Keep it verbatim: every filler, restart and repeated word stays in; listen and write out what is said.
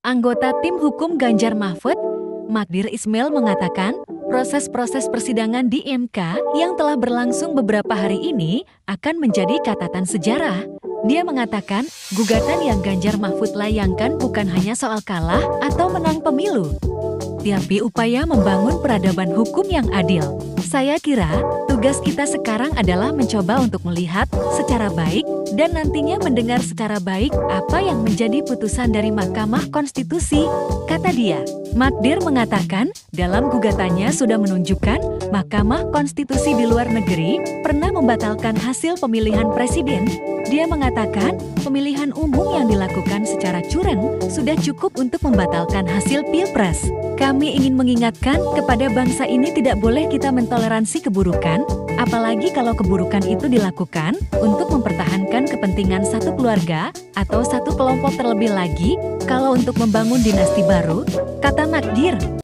Anggota tim hukum Ganjar Mahfud, Magdir Ismail mengatakan, proses-proses persidangan di M K yang telah berlangsung beberapa hari ini akan menjadi catatan sejarah. Dia mengatakan, gugatan yang Ganjar Mahfud layangkan bukan hanya soal kalah atau menang pemilu, tapi upaya membangun peradaban hukum yang adil. Saya kira, tugas kita sekarang adalah mencoba untuk melihat secara baik dan nantinya mendengar secara baik apa yang menjadi putusan dari Mahkamah Konstitusi, kata dia. Magdir mengatakan, dalam gugatannya sudah menunjukkan Mahkamah Konstitusi di luar negeri pernah membatalkan hasil pemilihan presiden. Dia mengatakan, pemilihan umum yang dilakukan secara curang sudah cukup untuk membatalkan hasil pilpres. Kami ingin mengingatkan kepada bangsa ini tidak boleh kita mentoleransi keburukan, apalagi kalau keburukan itu dilakukan untuk mempertahankan kepentingan satu keluarga atau satu kelompok terlebih lagi, kalau untuk membangun dinasti baru, kata Magdir.